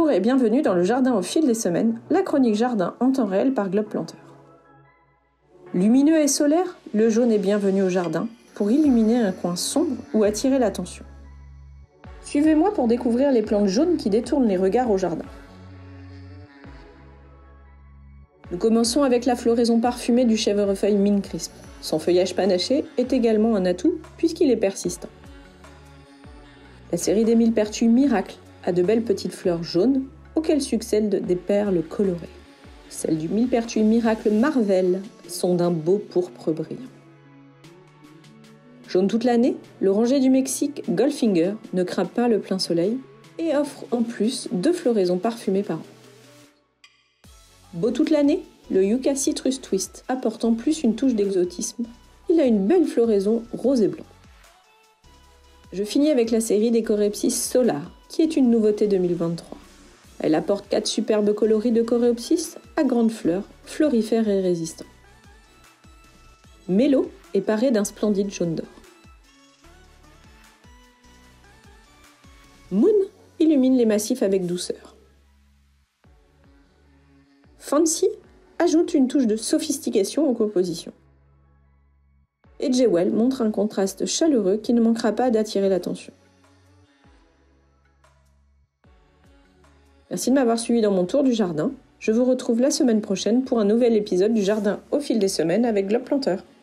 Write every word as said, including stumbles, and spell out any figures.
Bonjour et bienvenue dans le Jardin au fil des semaines, la chronique jardin en temps réel par Globe Planteur. Lumineux et solaire, le jaune est bienvenu au jardin pour illuminer un coin sombre ou attirer l'attention. Suivez-moi pour découvrir les plantes jaunes qui détournent les regards au jardin. Nous commençons avec la floraison parfumée du chèvrefeuille Mint Crisp. Son feuillage panaché est également un atout puisqu'il est persistant. La série des millepertuis Miracle a de belles petites fleurs jaunes auxquelles succèdent des perles colorées. Celles du millepertuis Miracle Marvel sont d'un beau pourpre brillant. Jaune toute l'année, l'oranger du Mexique Goldfinger ne craint pas le plein soleil et offre en plus deux floraisons parfumées par an. Beau toute l'année, le Yucca Citrus Twist apporte en plus une touche d'exotisme. Il a une belle floraison rose et blanc. Je finis avec la série des Coréopsis Solar, qui est une nouveauté deux mille vingt-trois. Elle apporte quatre superbes coloris de Coréopsis à grandes fleurs, florifères et résistants. Mélo est paré d'un splendide jaune d'or. Moon illumine les massifs avec douceur. Fancy ajoute une touche de sophistication aux compositions. Et Jewel montre un contraste chaleureux qui ne manquera pas d'attirer l'attention. Merci de m'avoir suivi dans mon tour du jardin. Je vous retrouve la semaine prochaine pour un nouvel épisode du Jardin au fil des semaines avec Globe Planteur.